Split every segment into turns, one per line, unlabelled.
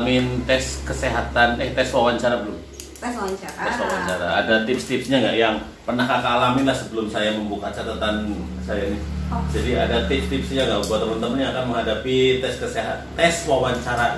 tes kesehatan, tes wawancara belum?
Tes wawancara.
Tes wawancara. Ada tips-tipsnya nggak yang pernah kakak alami lah sebelum saya membuka catatan saya ini? Oh. Jadi ada tips-tipsnya nggak buat teman-teman yang akan menghadapi tes kesehatan, tes wawancara?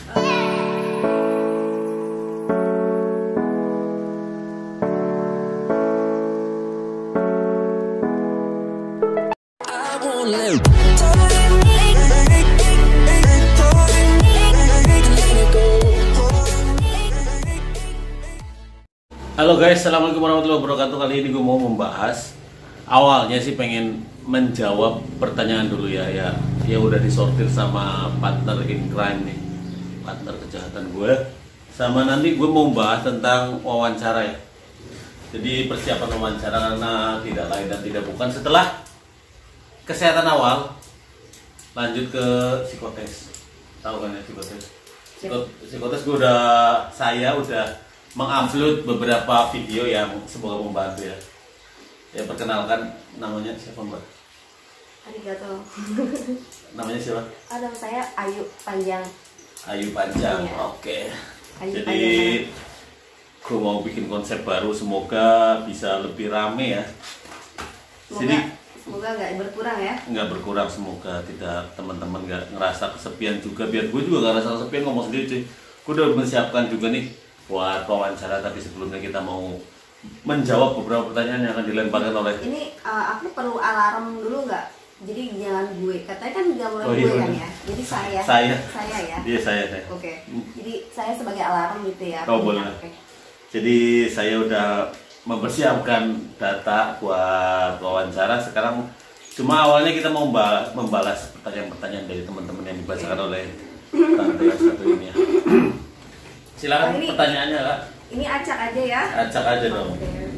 Halo guys, assalamualaikum warahmatullahi wabarakatuh. Kali ini gue mau membahas, awalnya sih pengen menjawab pertanyaan dulu ya udah disortir sama partner in crime nih, partner kejahatan gue. Sama nanti gue mau bahas tentang wawancara ya. Jadi persiapan wawancara karena tidak lain dan tidak bukan setelah kesehatan awal lanjut ke psikotes. Tahu kan ya psikotes? Psikotes gue saya udah mengupload beberapa video yang semoga membantu ya. Ya perkenalkan, namanya siapa Mbak?
Arigato.
Namanya siapa?
Ada saya Ayu Panjang.
Ayu Panjang.
Iya.
Oke.
Ayu
Jadi gue mau bikin konsep baru, semoga bisa lebih rame ya.
Semoga nggak berkurang ya.
Nggak berkurang, semoga tidak, teman-teman nggak ngerasa kesepian juga. Biar gue juga nggak ngerasa kesepian ngomong sendiri cuy. Gue udah menyiapkan juga nih buat wawancara, tapi sebelumnya kita mau menjawab beberapa pertanyaan yang akan dilemparkan oleh. Ini
aku perlu alarm dulu nggak? Jadi jangan gue, katanya kan nggak boleh gue kan ya. Jadi saya ya.
Iya saya.
Oke. Jadi saya sebagai alarm gitu ya.
Oh boleh. Okay. Jadi saya udah mempersiapkan data buat wawancara. Sekarang cuma awalnya kita mau membalas pertanyaan-pertanyaan dari teman-teman yang dibacakan oleh tante yang satu ini ya. Silakan pertanyaannya Kak.
Ini acak aja ya.
Acak aja dong.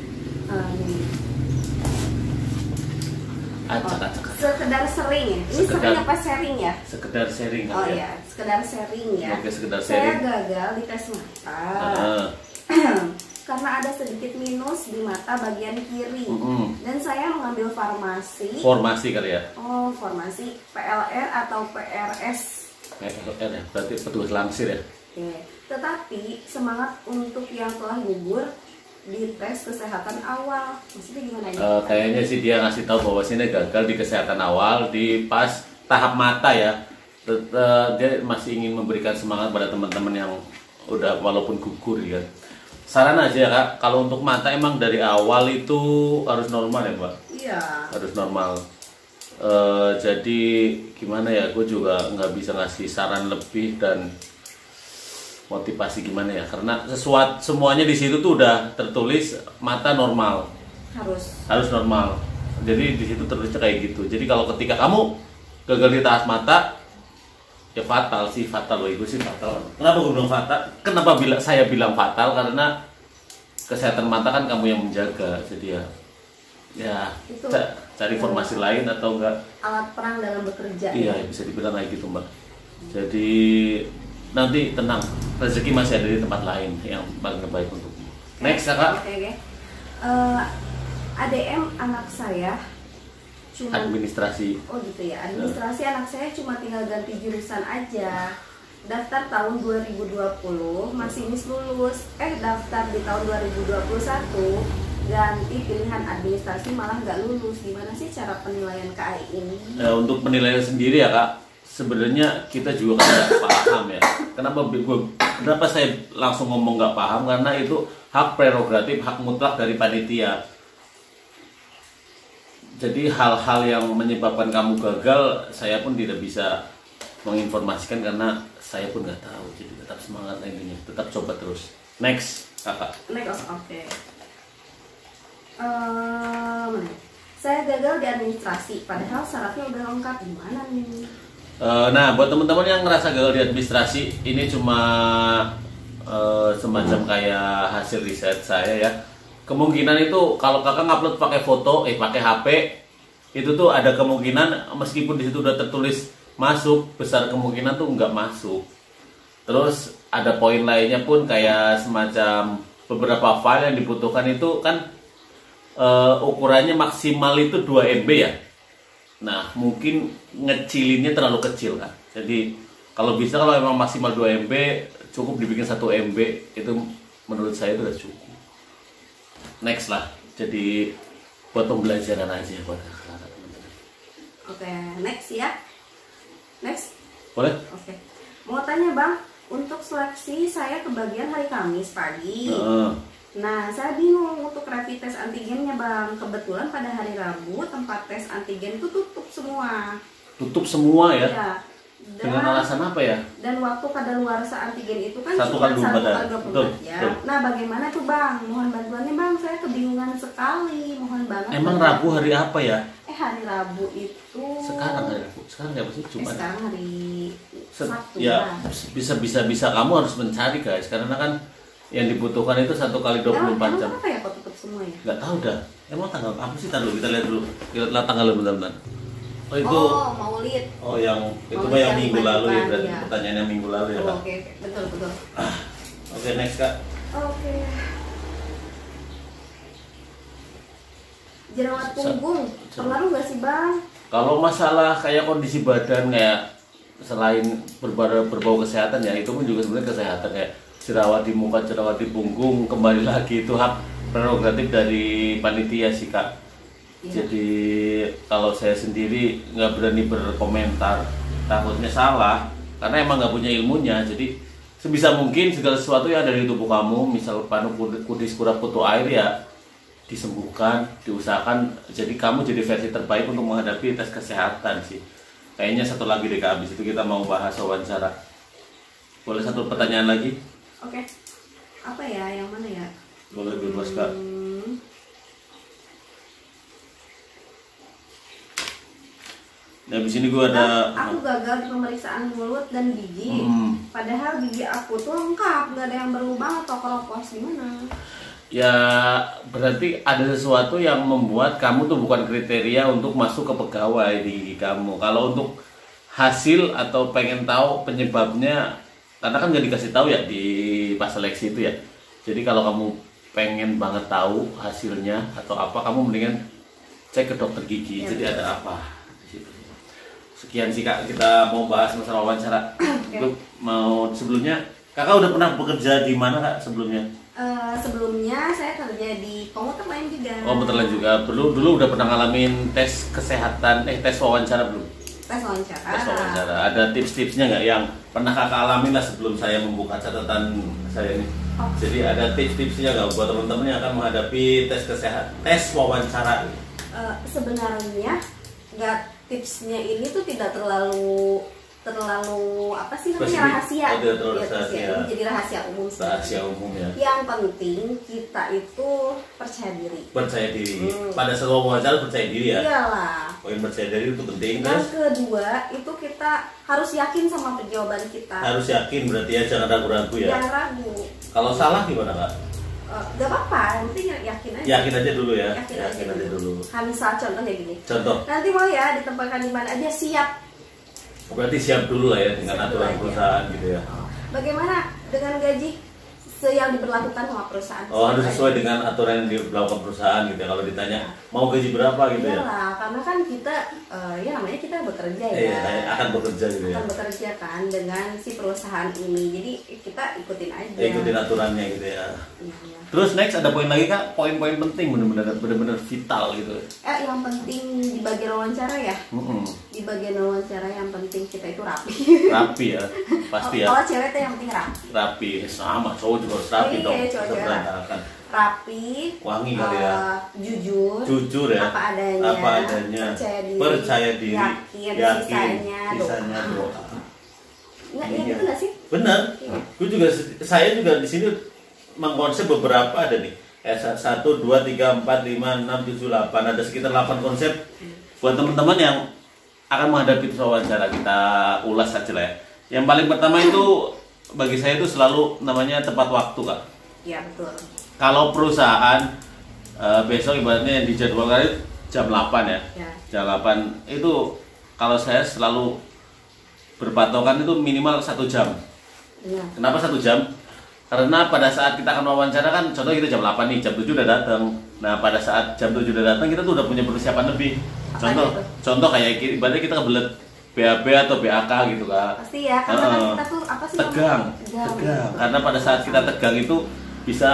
Acak.
Sekedar sering ya. Ini sering apa sharing ya?
Sekedar sharing.
Oh ya, sekedar sharing ya.
Oke, sekedar sharing.
Saya gagal di tes mata. Karena ada sedikit minus di mata bagian kiri. Dan saya mengambil farmasi.
Formasi kali ya?
Oh, formasi PLR atau PRS.
PLR ya, berarti petugas langsir ya?
Oke. Tetapi semangat untuk yang telah gugur di tes kesehatan awal, maksudnya gimana ini?
Kayaknya sih dia ngasih tahu bahwa sini gagal di kesehatan awal di pas tahap mata ya. Dia masih ingin memberikan semangat pada teman-teman yang udah walaupun gugur ya. Saran aja ya Kak, kalau untuk mata emang dari awal itu harus normal ya Mbak? Iya. Harus normal. Jadi gimana ya, gue juga nggak bisa ngasih saran lebih dan motivasi gimana ya, karena semuanya di situ tuh udah tertulis mata normal, harus normal. Jadi di situ tertulisnya kayak gitu. Jadi kalau ketika kamu gagal di tahap mata ya fatal loh, itu sih fatal. Kenapa gue bilang fatal? Kenapa saya bilang fatal? Karena kesehatan mata kan kamu yang menjaga. Jadi ya cari formasi lain atau enggak
alat perang dalam bekerja.
Iya ya? Bisa dibilang kayak gitu Mbak. Jadi nanti tenang, rezeki masih ada di tempat lain yang paling baik untukmu. Next ya Kak.
Oke. ADM anak saya cuma
administrasi.
Oh gitu ya, administrasi anak saya cuma tinggal ganti jurusan aja. Daftar tahun 2020 masinis lulus. Daftar di tahun 2021 ganti pilihan administrasi malah nggak lulus. Gimana sih cara penilaian KAI ini?
Untuk penilaian sendiri ya Kak, sebenarnya kita juga kan nggak paham ya. Kenapa saya langsung ngomong nggak paham? Karena itu hak prerogatif, hak mutlak dari panitia. Jadi hal-hal yang menyebabkan kamu gagal, saya pun tidak bisa menginformasikan karena saya pun nggak tahu. Jadi tetap semangat intinya, tetap coba terus. Next, Kakak.
Next, oke. Saya gagal di administrasi, padahal syaratnya udah lengkap. Gimana nih?
Nah, buat teman-teman yang ngerasa gagal di administrasi, ini cuma semacam kayak hasil riset saya ya. Kemungkinan itu kalau kakak ngupload pakai foto, pakai HP, itu tuh ada kemungkinan meskipun di situ udah tertulis masuk, besar kemungkinan tuh nggak masuk. Terus ada poin lainnya pun kayak semacam beberapa file yang dibutuhkan itu kan ukurannya maksimal itu 2 MB ya. Nah, mungkin ngecilinnya terlalu kecil kan. Jadi Kalau bisa, kalau emang maksimal 2 MB, cukup dibikin 1 MB, itu menurut saya itu udah cukup. Next lah, jadi buat pembelajaran aja buat kakak teman-teman.
Oke, next ya. Next.
Boleh?
Oke. Mau tanya Bang, untuk seleksi saya kebagian hari Kamis pagi. Nah, saya bingung untuk rapid test antigennya Bang. Kebetulan pada hari Rabu tempat tes antigen itu tutup semua.
Tutup semua ya?
Iya.
Dengan alasan apa ya?
Dan waktu kadaluarsa antigen itu kan
Satu
cuma
kali
1 kali 24 jam. Nah, bagaimana tuh Bang? Mohon bantuannya Bang, saya kebingungan sekali. Mohon banget.
Emang Rabu hari apa ya?
Hari Rabu itu
sekarang hari Rabu. Sekarang apa sih? Cuma
sekarang hari Sabtu.
Ya, bisa kamu harus mencari guys, karena kan yang dibutuhkan itu 1 kali 24 jam.
Apa ya kok tutup semua ya?
Nggak tahu dah. Emang tanggal apa sih? Tadi kita lihat dulu. Kita lihat tanggal benar-benar. Oh itu.
Oh, Maulid.
Oh yang itu
Maulid
mah yang minggu lalu ya, berarti
ya.
pertanyaan yang minggu lalu ya, Kak.
Oke, betul.
Oke, next Kak.
Oke. Jerawat punggung, pengaruh nggak sih Bang?
Kalau masalah kayak kondisi badan kayak selain berbau kesehatan ya, itu pun juga sebenarnya kesehatan kayak jerawat di muka, jerawat di punggung, kembali lagi itu hak prerogatif dari panitia sih Kak. Iya. Jadi kalau saya sendiri nggak berani berkomentar, takutnya salah karena emang nggak punya ilmunya. Jadi sebisa mungkin segala sesuatu yang ada di tubuh kamu, misal panu kudis kurap kutu air ya disembuhkan, diusahakan. Jadi kamu jadi versi terbaik untuk menghadapi tes kesehatan sih. Kayaknya satu lagi deh Kak, habis itu kita mau bahas wawancara. Boleh satu pertanyaan lagi?
Oke. Apa ya? Yang mana ya?
Boleh bebas Kak. Nah, di sini gue ada.
Aku gagal di pemeriksaan mulut dan gigi. Padahal gigi aku tuh lengkap, nggak ada yang berlubang atau keropos. Gimana?
Ya berarti ada sesuatu yang membuat kamu tuh bukan kriteria untuk masuk ke pegawai di gigi kamu. Kalau untuk hasil atau pengen tahu penyebabnya, karena kan nggak dikasih tahu ya di pas seleksi itu ya. Jadi kalau kamu pengen banget tahu hasilnya atau apa, kamu mendingan cek ke dokter gigi. Ya, jadi ada apa? Sekian sih Kak, kita mau bahas masalah wawancara. Okay. Mau sebelumnya, Kakak udah pernah bekerja di mana Kak sebelumnya?
Sebelumnya saya kerja di komuter lain juga.
Komuter lain juga. Dulu udah pernah ngalamin tes kesehatan, tes wawancara belum?
Tes wawancara.
Tes wawancara. Ada tips-tipsnya nggak yang pernah Kakak alamin lah sebelum saya membuka catatan saya ini? Oh. Jadi ada tips-tipsnya nggak buat teman-teman yang akan menghadapi tes kesehatan, tes wawancara?
Sebenarnya nggak, tipsnya ini tuh tidak terlalu apa sih namanya, rahasia. Jadi rahasia umum sih.
Rahasia umum ya.
Yang penting kita itu percaya diri.
Percaya diri. Pada saat wawancara percaya diri ya.
Iyalah.
Poin percaya diri itu penting.
Yang kedua itu kita harus yakin sama jawaban kita.
Harus yakin berarti ya, jangan ragu-ragu ya.
Jangan ragu.
Kalau salah gimana Kak?
Gak apa-apa, nanti yakin aja.
Yakin aja dulu ya.
Yakin
aja dulu.
Misal contohnya gini.
Contoh.
Nanti mau ya ditempatkan di mana aja, siap.
Berarti siap dulu lah ya dengan aturan perusahaan gitu ya.
Bagaimana dengan gaji yang diberlakukan sama perusahaan?
Oh, harus sesuai dengan aturan yang diberlakukan perusahaan gitu ya. Kalau ditanya mau gaji berapa gitu ya.
Iyalah, karena kan kita ya namanya kita bekerja ya.
Iya, akan bekerja gitu ya.
Akan bekerja kan dengan si perusahaan ini. Jadi kita ikutin aja.
Ikutin aturannya gitu ya.
Iya.
Terus next ada poin lagi Kak, poin-poin penting benar-benar vital gitu.
Yang penting di bagian wawancara ya. Di bagian wawancara yang penting kita itu rapi.
Rapi ya, pasti ya.
Kalau cewek tuh yang penting rapi.
Rapi, sama cowok juga harus rapi dong.
Cowok rapi,
wangi kali ya. Jujur ya.
Apa adanya.
Percaya diri.
Yakin.
Sisanya doa.
Enggak, ya gitu nggak sih?
Benar. Saya juga di sini mengkonsep beberapa ada nih. 1, 2, 3, 4, 5, 6, 7, 8. Ada sekitar 8 konsep buat teman-teman yang akan menghadapi wawancara. Kita ulas saja lah ya. Yang paling pertama itu bagi saya itu selalu namanya tepat waktu Kak.
Iya betul.
Kalau perusahaan besok ibaratnya yang dijadwalkan jam 8 ya. Jam 8 itu kalau saya selalu berpatokan itu minimal 1 jam.
Ya.
Kenapa 1 jam? Karena pada saat kita akan wawancara kan, contoh kita jam 8 nih, jam 7 udah datang. Nah pada saat jam 7 udah datang kita tuh udah punya persiapan lebih. Contoh kayak ibaratnya kita kebelet BAB atau BAK gitu Kak.
Pasti ya, karena kan kita tuh apa sih
tegang. Karena pada saat kita tegang itu bisa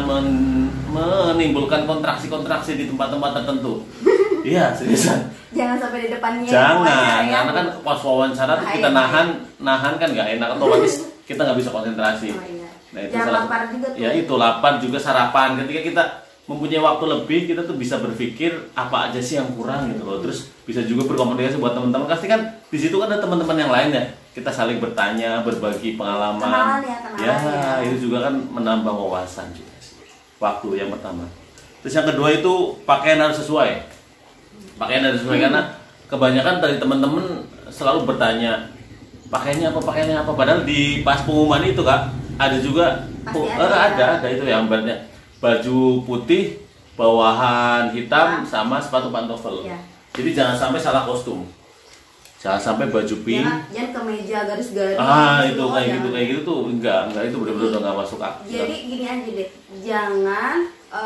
menimbulkan kontraksi-kontraksi di tempat-tempat tertentu. Iya, seriusan.
Jangan sampai di depannya.
Jangan, karena kan pas wawancara tuh kita nahan kan nggak enak, otomatis kita nggak bisa konsentrasi.
Oh, iya.
Nah itu
jangan lapar juga tuh.
Ya itu lapar juga sarapan. Ketika kita mempunyai waktu lebih, kita tuh bisa berpikir apa aja sih yang kurang gitu loh. Terus bisa juga berkomunikasi buat teman-teman. Pasti kan di situ kan ada teman-teman yang lain ya. Kita saling bertanya, berbagi pengalaman.
Kenalan
ya. Itu juga kan menambah wawasan juga sih. Waktu yang pertama. Terus yang kedua itu pakaian harus sesuai. Pakaian harus sesuai karena kebanyakan dari teman-teman selalu bertanya pakaiannya apa. Padahal di pas pengumuman itu Kak ada juga ada itu yang banyak baju putih, bawahan hitam sama sepatu pantofel. Ya. Jadi jangan sampai salah kostum. Jangan sampai baju pink.
Jangan kemeja garis-garis.
Itu kayak gitu tuh enggak itu benar-benar enggak masuk akal.
Jadi gini aja deh. Jangan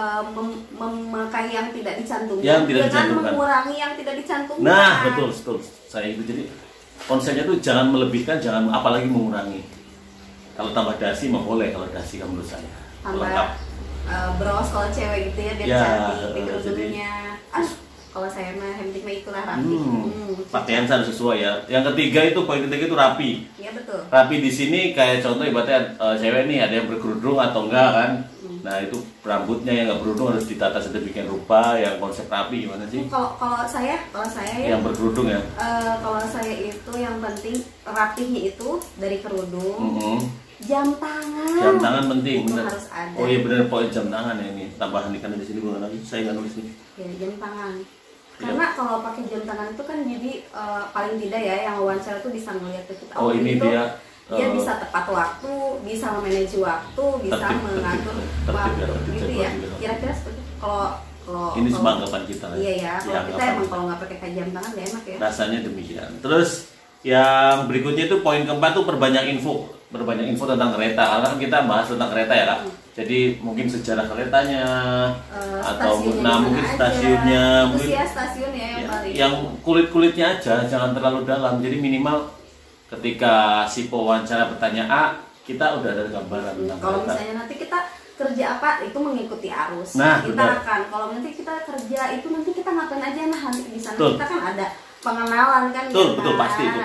memakai yang tidak dicantumkan.
Jangan
mengurangi yang tidak dicantumkan.
Nah, betul. Saya itu jadi konsepnya tuh jangan melebihkan, jangan apalagi mengurangi. Kalau tambah dasi mah boleh kalau dasi menurut saya.
Tambah bros kalau cewek gitu ya biar cantik kerudungnya. Kalau saya mah hemtik mah itulah rapi.
Pakaian harus sesuai ya. Yang ketiga itu poin ketiga itu rapi.
Iya betul.
Rapi di sini kayak contoh ibaratnya cewek nih ada yang berkerudung atau enggak kan. Nah itu rambutnya yang nggak berkerudung harus ditata sedemikian rupa. Yang konsep rapi gimana sih?
Kalau saya ya.
Yang berkerudung ya.
Kalau saya itu yang penting rapihnya itu dari kerudung. Jam tangan
penting, benar.
Harus ada.
Oh iya benar, poin jam tangan ya ini. Tambahan di kanan di sini bukan lagi. Saya nggak nulis nih.
Ya, jam tangan. Karena kalau pakai jam tangan itu kan jadi paling tidak ya yang wawancara tuh bisa ngeliat ke kita.
Oh ini
itu,
dia
bisa tepat waktu, bisa memanage waktu, bisa mengatur waktu gitu ya. Kira-kira seperti kalau
ini cuma anggapan kita lah.
Iya ya. Kalau kita emang kalau nggak pakai jam tangan nggak enak ya.
Rasanya demikian. Terus yang berikutnya itu poin keempat tuh perbanyak info tentang kereta. Karena kan kita bahas tentang kereta ya Kak. Jadi mungkin sejarah keretanya atau mungkin stasiunnya, mungkin
stasiun ya yang paling.
Yang kulit-kulitnya aja, jangan terlalu dalam. Jadi minimal ketika si pewawancara bertanya A, kita udah ada gambaran tentang
kalau
kereta.
misalnya nanti kita kerja apa itu mengikuti arus.
Nah,
kita akan kalau nanti kita kerja itu nanti kita ngapain aja nanti di sana kita kan ada pengenalan kan.
Betul pasti itu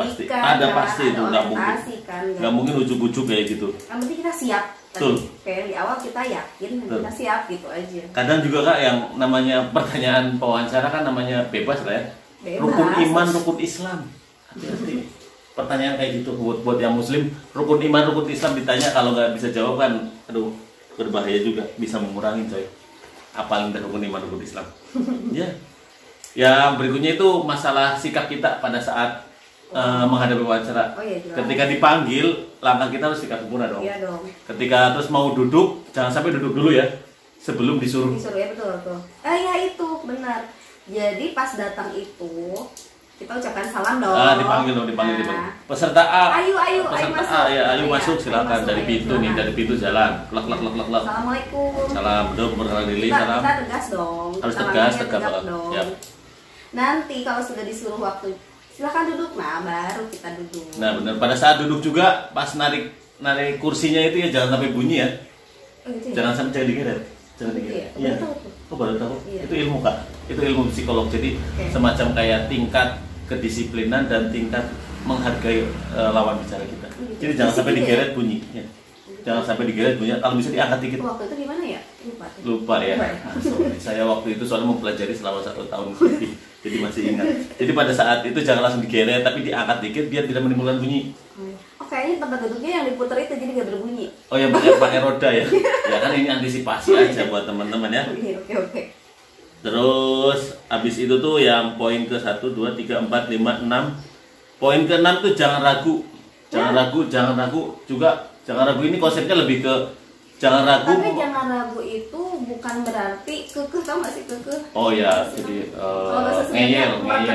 nggak mungkin ujuk-ujuk kayak gitu.
Yang penting kita siap. Kayak di awal kita yakin kita siap gitu aja.
Kadang juga Kak yang namanya pertanyaan pewawancara kan namanya bebas lah ya. Rukun iman, rukun Islam. Hati-hati. Pertanyaan kayak gitu buat yang muslim, rukun iman, rukun Islam ditanya kalau nggak bisa jawab kan, aduh berbahaya juga, bisa mengurangi coy. Apalagi rukun iman, rukun Islam. Ya. Yang berikutnya itu masalah sikap kita pada saat menghadapi wawancara. Ketika dipanggil, langkah kita harus sikap sempurna dong.
Iya dong.
Ketika terus mau duduk, jangan sampai duduk dulu ya, sebelum disuruh.
Ya betul. Ya itu benar. Jadi pas datang itu kita ucapkan salam dong.
Dipanggil. Peserta A. Ayo masuk silakan dari pintu nih, dari pintu jalan. Lek.
Assalamualaikum.
Salam dong, berkenal diri, salam.
Kita tegas dong.
Harus tegas
dong.
Ya.
Nanti kalau sudah disuruh waktu silakan duduk, nah baru kita duduk.
Nah benar, pada saat duduk juga pas narik kursinya itu ya jangan sampai bunyi ya.
Gitu ya?
Jangan sampai digeret. Iya. Baru tahu. Iya. Itu ilmu Kak. Itu ilmu psikolog. Jadi semacam kayak tingkat kedisiplinan dan tingkat menghargai lawan bicara kita. Jadi jangan sampai digeret bunyi. Ya. Jangan sampai digeret bunyi. Kalau bisa diangkat dikit.
Waktu itu gimana ya?
Lupa ya. Saya waktu itu soalnya mempelajari selama 1 tahun lebih. Jadi masih ingat. Jadi pada saat itu jangan langsung digeret, tapi diangkat dikit biar tidak menimbulkan bunyi.
Kayaknya tempat duduknya yang diputar itu jadi nggak berbunyi.
Oh ya pakai roda ya. Ya kan ini antisipasi aja buat teman-teman ya.
Oke.
Terus abis itu tuh yang poin ke 1, 2, 3, 4, 5, 6. Poin ke 6 tuh jangan ragu. Jangan ragu juga. Jangan ragu ini konsepnya lebih ke jangan ragu.
Tapi jangan ragu itu bukan berarti kekeh, tau gak sih kekeh?
Oh ya, jadi ngeyel.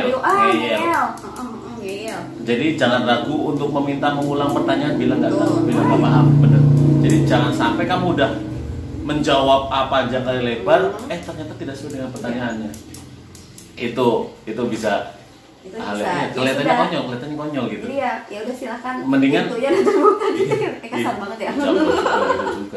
Jadi jangan ragu untuk meminta mengulang pertanyaan bila nggak tahu, bila nggak paham, bener. Jadi jangan sampai kamu udah menjawab apa aja kali lebar, ternyata tidak sesuai dengan pertanyaannya. Itu bisa
itu
Kelihatannya
bisa. Ya sudah.
kelihatannya konyol gitu.
Jadi ya udah silakan.
Mendingan
itu ya terbuka gitu kan. Kasar banget ya.
Gitu juga.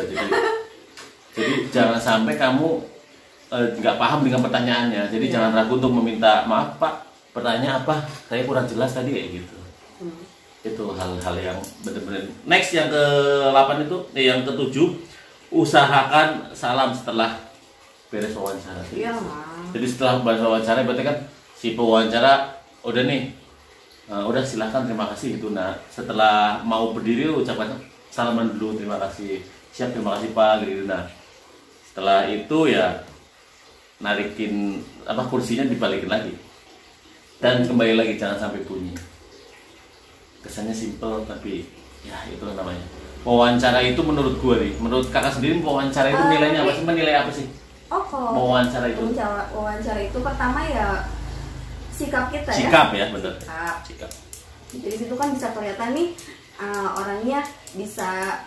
Jadi jangan sampai kamu nggak paham dengan pertanyaannya. Jadi jangan ragu untuk meminta maaf Pak. Pertanyaan apa? Saya kurang jelas tadi kayak gitu. Itu hal-hal yang benar-benar. Next yang ke-8 itu, yang ke-7, usahakan salam setelah beres wawancara.
Iya.
Jadi setelah beres wawancara berarti kan si pewawancara udah nih, udah silahkan terima kasih gitu. Nah setelah mau berdiri ucapkan salaman dulu, terima kasih, siap, terima kasih Pak gitu. Nah setelah itu ya narikin kursinya dibalikin lagi dan kembali lagi, jangan sampai bunyi. Kesannya simple tapi ya itu namanya wawancara. Itu menurut gue nih, menurut kakak sendiri wawancara itu nilainya apa sih? Menilai apa sih?
Oh, kalau
wawancara itu
wawancara itu pertama ya sikap kita ya.
Sikap ya, benar.
Sikap. Jadi situ kan bisa kelihatan nih orangnya bisa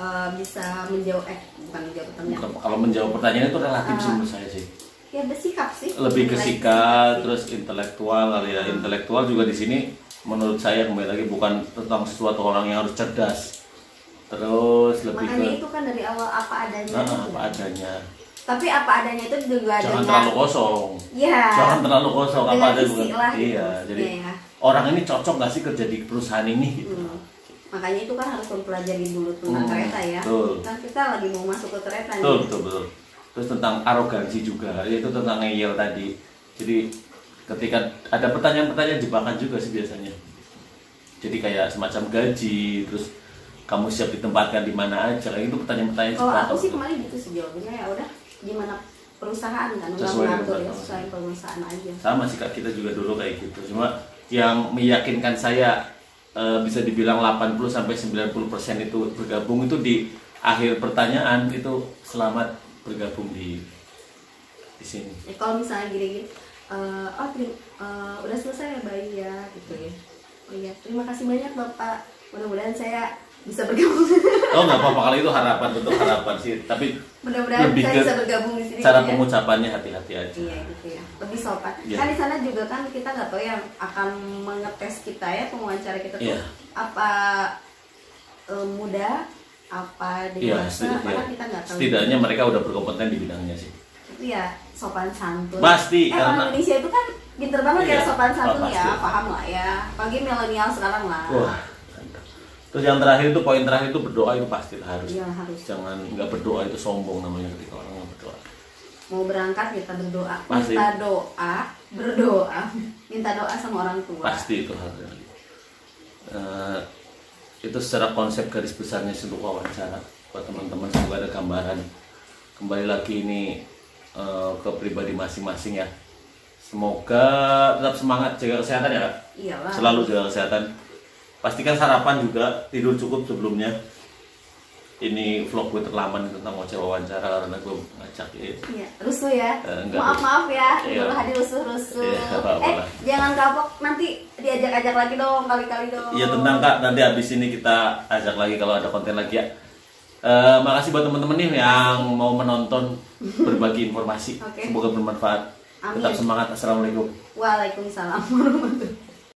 menjawab bukan menjawab pertanyaan.
Kalau menjawab pertanyaan itu relatif sih menurut saya sih.
Ya bersikap sih.
Lebih ke sikap, terus intelektual kali ya. Intelektual juga di sini menurut saya kembali lagi bukan tentang sesuatu orang yang harus cerdas. Terus lebih
makanya itu kan dari awal apa adanya.
Apa adanya.
Tapi apa adanya itu juga
jangan terlalu kosong.
Iya.
Jangan terlalu kosong. Apa ada juga.
Iya.
Jadi orang ini cocok nggak sih kerja di perusahaan ini gitu.
Makanya itu kan harus mempelajari dulu tentang kereta ya. Kan kita lagi mau masuk ke kereta nih.
Betul. Terus tentang arogansi juga, itu tentang ngeyel tadi. Jadi ketika ada pertanyaan-pertanyaan jebakan juga sih biasanya. Jadi kayak semacam gaji, terus kamu siap ditempatkan di mana aja, kayak itu pertanyaan-pertanyaan.
Kalau aku sih kemarin gitu sih jawabannya, ya udah gimana perusahaan kan, udah mengatur ya sesuai perusahaan aja.
Sama sih Kak, kita juga dulu kayak gitu. Cuma yang meyakinkan saya bisa dibilang 80-90% itu bergabung itu di akhir pertanyaan itu selamat bergabung di sini.
Ya, kalau misalnya gini-gini, udah selesai ya bayi ya gitu ya. Oh iya, terima kasih banyak Bapak. Mudah-mudahan saya bisa bergabung.
Oh nggak apa-apa, kalau itu harapan, bentuk harapan sih. Tapi
mudah-mudahan saya bisa bergabung di sini.
Cara pengucapannya hati-hati aja.
Iya gitu ya, lebih sopan.
Ya.
Kan di sana juga kan kita nggak tahu yang akan mengetes kita ya, pengacara kita tuh apa muda, apa dewasa, karena kita nggak tahu.
Setidaknya mereka udah berkompeten di bidangnya sih.
Itu ya sopan santun.
Pasti.
Orang Indonesia itu kan pinter banget ya sopan santun ya,
pasti.
paham lah ya. Pagi milenial sekarang lah.
Wah. Terus yang terakhir itu, poin terakhir itu berdoa, itu pasti harus.
Iya, harus.
Jangan nggak berdoa, itu sombong namanya ketika orang nggak berdoa.
Mau berangkat kita berdoa,
pasti.
berdoa, minta doa sama orang tua.
Pasti itu harus. Itu secara konsep garis besarnya untuk wawancara buat teman-teman, semoga ada gambaran. Kembali lagi ini ke pribadi masing-masing ya. Semoga tetap semangat, jaga kesehatan ya Kak.
Iyalah.
Selalu jaga kesehatan. Pastikan sarapan juga, tidur cukup sebelumnya. Ini vlog gue terlama tentang wawancara karena gue ngajak ya. Iya,
rusuh ya. Maaf ya, Idul Hadi rusuh-rusuh. Jangan kapok, nanti diajak-ajak lagi dong, kali-kali dong.
Iya tentang Kak, nanti habis ini kita ajak lagi kalau ada konten lagi ya. Makasih buat teman-teman nih yang mau menonton, berbagi informasi. Semoga bermanfaat.
Amin.
Tetap semangat. Assalamualaikum.
Waalaikumsalam warahmatullahi wabarakatuh.